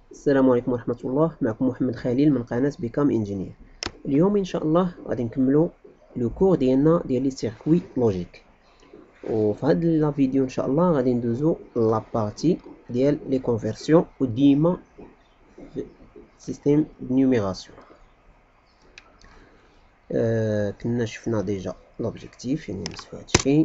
السلام عليكم ورحمة الله. معكم محمد خليل من قناة بيكام انجينير. اليوم ان شاء الله غادي نكملو لو كور ديالنا ديال لي سيركوي لوجيك، وفي هاد لا فيديو ان شاء الله غادي ندوزو لا بارتي ديال لي كونفرسيون وديما سيستيم نيميراسيون. كنا شفنا ديجا لوبجيكتيف، يعني نمسحو هادشي،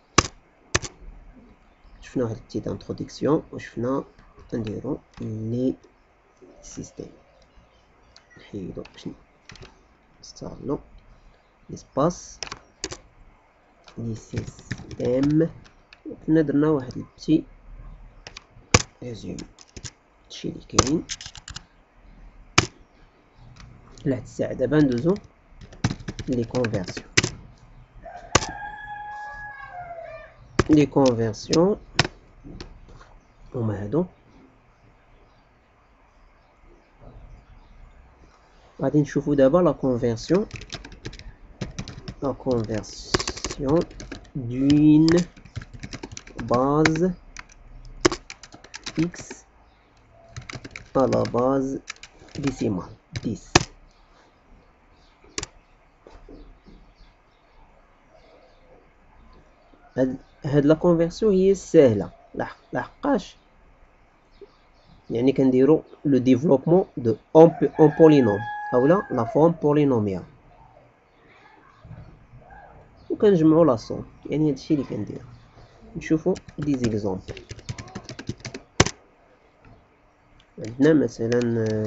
شفنا واحد البتيت انتروداكسيون، وشفنا نديرو لي سيستيم. نحيدو باش نستغلو ليسباس لي سيستيم. كنا درنا واحد البتي ريزومي هادشي اللي كاين لحد الساعة. دابا ندوزو لي كونفرسيون. لي كونفرسيون هما هادو. غادي نشوفو دابا لا كونفرسيون d'une base x à la base décimale 10. هاد لا كونفرسيون هي ساهله لحقاش يعني كنديرو لو ديفلوبمون دو اون بولينوم اولا لا فورم بولينوميال، وكنجمعو لا صوم. يعني هادشي اللي كندير. نشوفو دي زيكزامبل. عندنا مثلا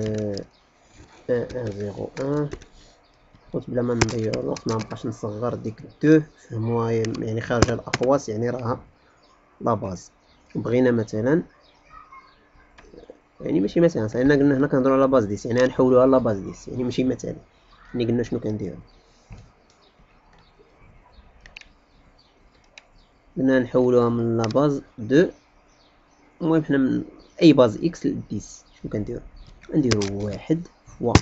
1 قلت بلا ما نضيع الوقت ما نبقاش نصغر ديك 2 فهموها، يعني خارجه الاقواس، يعني راها لا باز. بغينا مثلا يعني ماشي مثلا صايرنا قلنا هنا كنهضروا على باز 10، يعني غنحولوها لا باز 10، يعني ماشي مثلا. يعني قلنا شنو كنديرو، قلنا نحولوها من لا باز 2. المهم حنا من اي باز اكس ل 10 شنو كنديرو، نديرو 1 فوا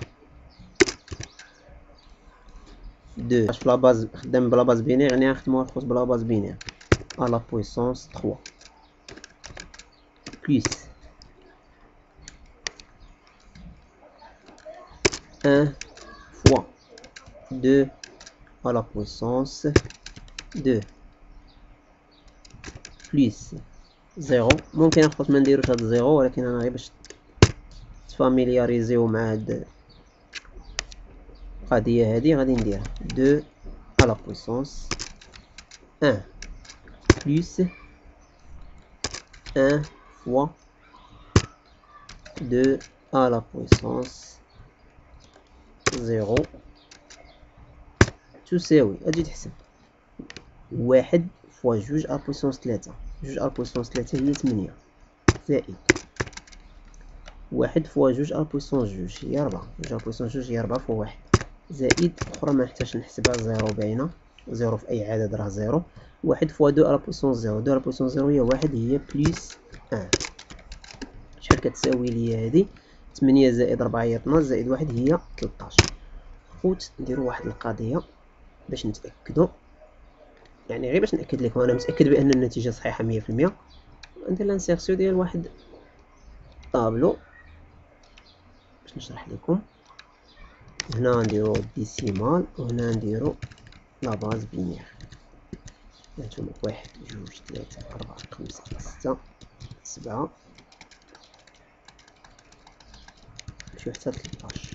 2. باش في لا باز خدام بلا باز بينير، يعني غنخدمو الخوص بلا باز بينير ا لا بويسونس 3 بلس 1 fois 2 à la puissance 2 plus 0. ممكن الخوت ما نديروش هاد الزيرو، ولكن انا غير باش تفاميلياريزيو مع هاد القضيه هادي غادي ندير 2 à la puissance 1 plus 1 fois 2 à la puissance 0 تساوي، اجي تحسب 1 فوا 2 على بويسونس 3. 2 على بويسونس 3 هي 8 زائد 1 فوا 2 على بويسونس 2 هي 4. 2 على بويسونس 2 هي 4 فوا 1 زائد اخرى ما نحتاجش نحسبها، 0 باينه. 0 في اي عدد راه 0. 1 فوا 2 على بويسونس 0. 2 على بويسونس 0 هي 1، هي بليس 1. شحال كتساوي لي هادي؟ 8 زائد 4 هي 12 زائد 1 هي 13. خوت نديرو واحد القضيه باش نتاكدوا، يعني غير باش ناكد لكم انا متاكد بان النتيجه صحيحه 100%. ندير لانسيرسيو ديال واحد طابلو باش نشرح لكم. هنا نديرو ديسيمال، وهنا نديرو لا باز بينير. هانتوما 1 2 3 4 5 6 7 نمشيو حتى 13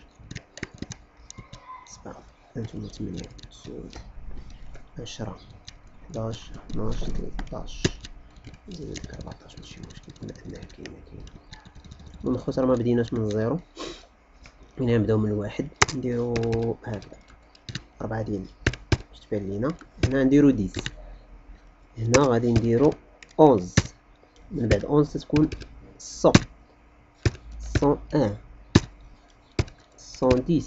7. هانتوما 8 9 10 11 12 13 زائد 14 ماشي مشكل، بما انها كاينه. من الخوت راه ما بديناش من الزيرو، هنا نبداو من الواحد. نديرو هكذا 4 ديال باش تبان لينا. هنا نديرو 10. هنا غادي نديرو 11. من بعد 11 تتكون 100 101 110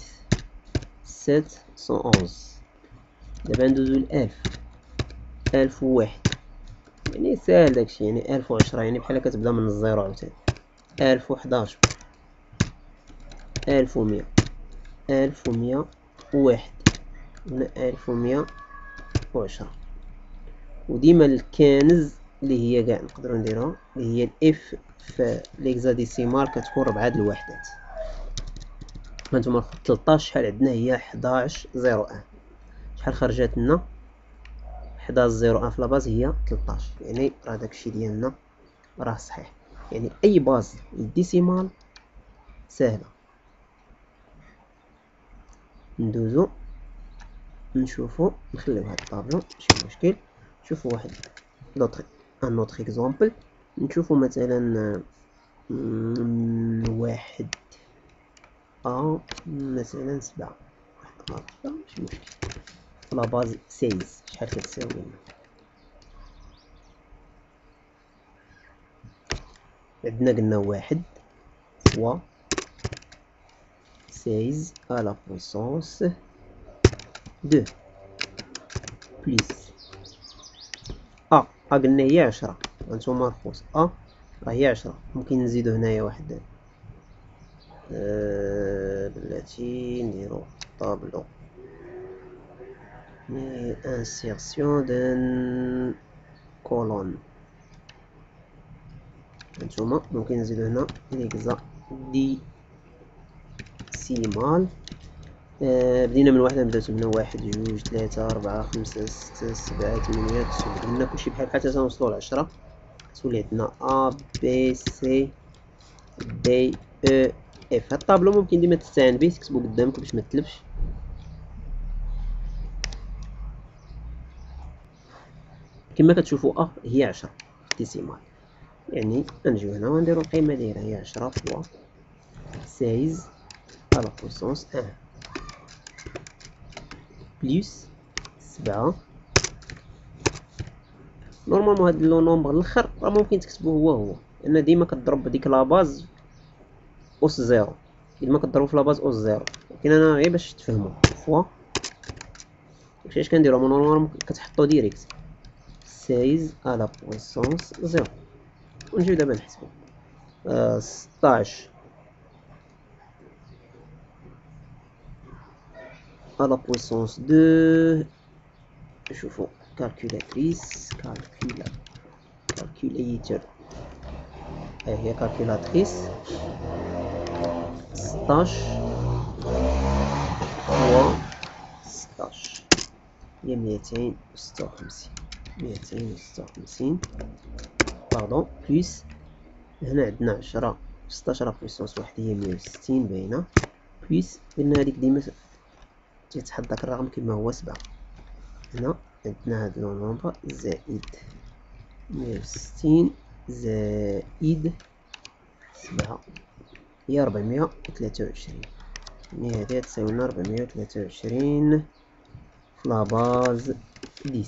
711. دابا ندوزو ل 1000 1001. يعني ساهل داكشي، يعني 1010، يعني بحال كتبدا من الزيرو عاوتاني. 1011 1100 1101 هنا 1110. وديما الكنز اللي هي كاع نقدروا نديروها اللي هي الاف في ليكزاديسيمال كتكون 4 د الوحدات. هانتوما 13 شحال عندنا هي 11 0 1. شحال خرجت لنا 11 0 1 في لاباز هي 13، يعني راه داكشي ديالنا راه صحيح. يعني اي باز للديسيمال سهله. ندوزو نشوفو، نخليو هاد الطابلو ماشي مشكل. نشوفو واحد ان اوتر اكزومبل. نشوفو مثلا واحد مثلا 7 ماشي مشكل. لا باز 16 شحال كتساوي لنا؟ عندنا قلنا واحد فوا 16 à la puissance 2 بليس قلنا هي 10. هانتوما الخوت راه هي 10. ممكن نزيدو هنايا واحد بلاتي نديرو طابلو انسيرسيون دان كولون. هانتوما ممكن نزيدو هنا ليكزا ديسيمال. بدينا من واحد، نبداو من واحد جوج ثلاثة أربعة خمسة ستة سبعة ثمانية تسعة. قلنا كلشي بحال حتى تنوصلو لعشرة. تولي عندنا أ بي سي دي او اف. هاد الطابلو ممكن ديما تستعان به، تكتبو قدامك باش متلفش. كما كتشوفو هي 10 ديسيمال. يعني غنجيو هنا ونديرو القيمة ديالها هي 10 فوا 16 على بويسونس 1 بليس 7. نورمالمون هاد لو نومبر الاخر راه ممكن تكتبوه هو لان ديما كتضرب ديك لاباز اوس زيرو. ديما كتضربو في لاباز اوس زيرو، ولكن انا غير باش تفهمو فوا اش كنديرو. نورمالمون كتحطو ديريكت 16 على بويسونس زيرو. ونجيو دابا نحسبو 16 على بويسونس 2. نشوفو كالكولاتريس كالكوليتر. هي كالكولاتريس 16 فوا 16 هي 256 باردون بليس. هنا عندنا 10 16 على بويسونس واحد هي 160 باينه بليس. قلنا هذيك ديما تيتحط داك الرقم كما هو 7. هنا عندنا هاد لو نومبر زائد 160 زائد 7 هي 423. يعني هادي تساوي لنا 423 في لاباز 10.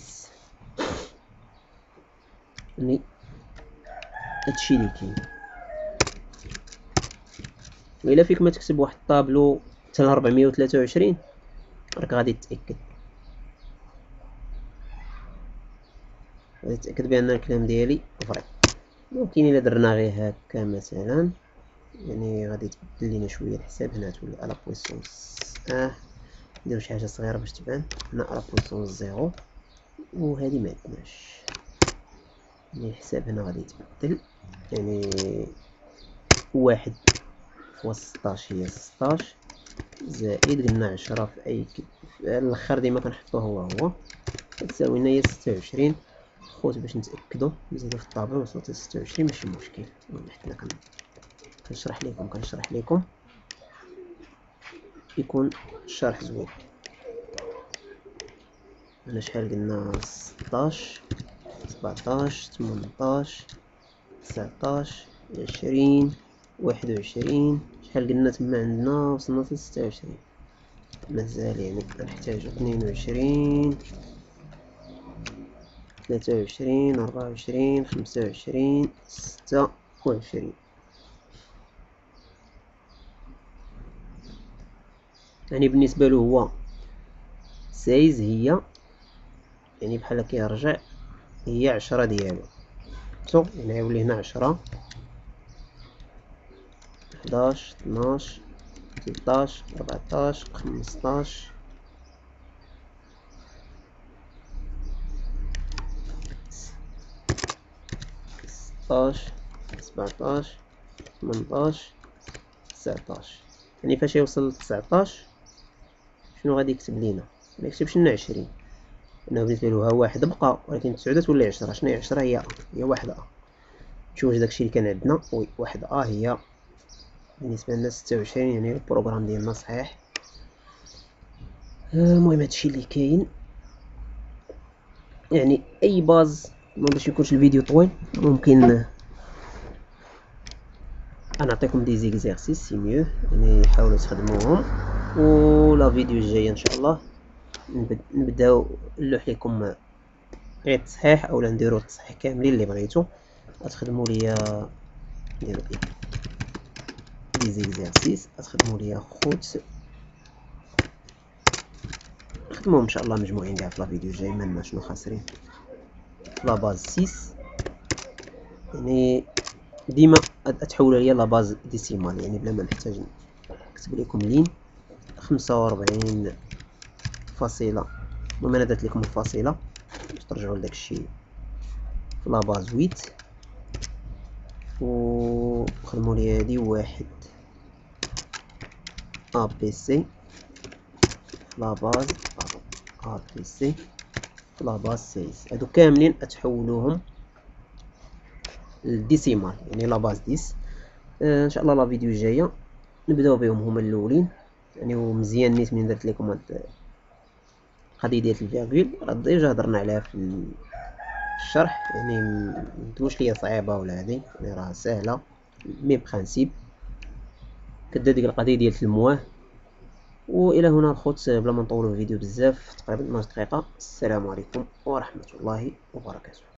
يعني هادشي لي كاين. وإلا فيك ما تكتب واحد الطابلو حتى ل 423 راك غادي تتأكد بأن الكلام ديالي فري. ممكن إلا درنا غير هكا مثلا، يعني غادي تبدل لينا شويه الحساب. هنا تولي على بويسونس نديرو شي حاجه صغيره باش تبان. هنا على بويسونس زيرو وهادي ما عندناش. يعني الحساب هنا غادي يتبدل. يعني واحد فوا 16 هي 16 زائد قلنا 10 في اي الاخر ديما كنحطوه هو تساوي لنا هي 26. خوت باش نتاكدوا نزيدو في الطابلو وصلت ل 26 ماشي مشكل. حنا كنشرح لكم يكون الشرح زوين. هنا شحال قلنا 16 17 18 19 20 21. شحال قلنا تما عندنا وصلنا ل 26. مازال يعني كنحتاجو 22 23 24 25 26. يعني بالنسبة له هو 16 هي يعني بحال كيرجع هي 10 ديالو. يعني غيولي هنا 10 11 12 13 14 15 16 17 18 19. يعني فاش يوصل 19 شنو غادي يكتب لينا؟ ما يكتبش لنا 20 لأنه بالنسبة له ها واحد بقى، ولكن 9 تولي 10. شنو هي 10؟ هي واحد نشوف واش داكشي اللي كان عندنا. وي واحد هي بالنسبة لنا 26. يعني البروغرام ديالنا صحيح. المهم هادشي اللي كاين. يعني اي باز باش يكونش الفيديو طويل ممكن نعطيكم دي زيكزارسيس سي ميو، يعني حاولوا تخدموهم. و لا فيديو الجايه ان شاء الله نبداو نلوح لكم غير التصحيح اولا نديرو التصحيح كاملين اللي بغيتو. غتخدموا ليا نديرو دي زيكزارسيس، غتخدموا ليا خوت، نخدموهم ان شاء الله مجموعين كاع في لا فيديو الجاي. ما شنو خاسرين. لا باز 6 يعني ديما تحولوا ليا لا باز ديسيمال، يعني بلا ما نحتاج نكتب لكم لين 45 فاصلة. المهم انا درت لكم الفاصلة باش ترجعوا لداك الشيء في لا باز 8. و خدموا لي هادي واحد ا بي سي في لا باز ا بي سي في لا باز 16. هادو كاملين تحولوهم للديسيمال، يعني لا باز 10. ان شاء الله لا فيديو الجايه نبداو بهم هما الاولين. يعني ومزيان نيت من درت لكم هاد القضيه ديال الفيرغول، راه ديجا هضرنا عليها في الشرح. يعني متقولش ليا صعيبه ولا هادي، يعني راه سهله مي برانسيب. كدا ديك القضيه ديال المواه. والى هنا الخوت بلا ما نطولوا الفيديو بزاف، تقريبا 12 دقيقه. السلام عليكم ورحمه الله وبركاته.